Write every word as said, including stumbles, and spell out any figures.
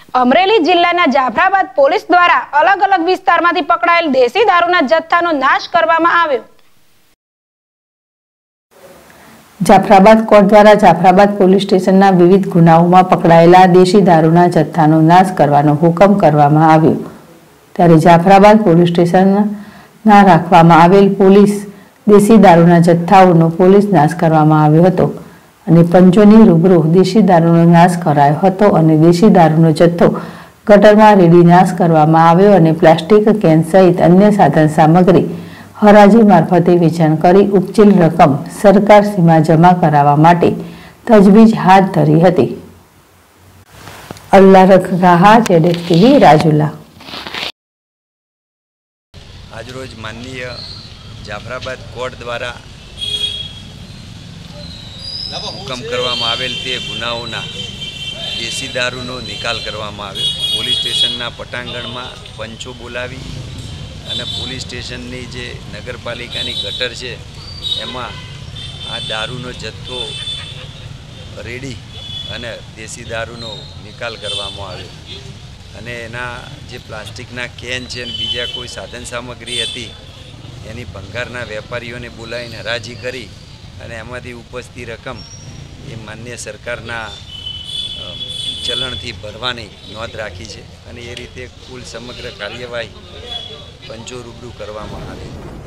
અમરેલી જિલ્લાના જાફરાબાદ પોલીસ દ્વારા અલગ અલગ વિસ્તારમાંથી પકડાયેલ દેશી દારૂના જથ્થાનો નાશ કરવામાં આવ્યો। જાફરાબાદ કોર્ટ દ્વારા જાફરાબાદ પોલીસ સ્ટેશનના વિવિધ ગુનાઓમાં પકડાયેલા દેશી દારૂના જથ્થાનો નાશ કરવાનો હુકમ કરવામાં આવ્યો। ત્યારે જાફરાબાદ પોલીસ સ્ટેશનના રાખવામાં આવેલ પોલીસ દેશી દારૂના જથ્થાઓનો પોલીસ નાશ કરવામાં આવ્યો હતો અને પંચોની રૂબરૂ દેશી દારૂનો નાશ કરાયો હતો અને દેશી દારૂનો જથ્થો ગટરમાં રેડી નાશ કરવામાં આવ્યો અને પ્લાસ્ટિક કેન સહિત અન્ય સાધન સામગ્રી હરાજી મારફતે વેચાણ કરી ઉપચેલ રકમ સરકાર સીમા જમા કરાવવા માટે તજવીજ હાથ ધરી હતી। અલ્લાહ રખા ઝેડએસટીવી રાજુલા। આજરોજ માનનીય જાફરાબાદ કોર્ટ દ્વારા હુકમ કરવામાં આવેલ તે ગુનાઓના દેશી દારૂનો નિકાલ કરવામાં આવ્યો। પોલીસ સ્ટેશનના પટાંગણમાં પંચો બોલાવી અને પોલીસ સ્ટેશનની જે નગરપાલિકાની ગટર છે એમાં આ દારૂનો જથ્થો રેડી અને દેશી દારૂનો નિકાલ કરવામાં આવ્યો અને એના જે પ્લાસ્ટિકના કેન છે અને બીજા કોઈ સાધન સામગ્રી હતી એની ભંગારના વેપારીઓને બોલાવીને હરાજી કરી અને એમાંથી ઉપજતી રકમ એ માન્ય સરકારના ચલણથી ભરવાની નોંધ રાખી છે અને એ રીતે કુલ સમગ્ર કાર્યવાહી પંચો રૂબરૂ કરવામાં આવી।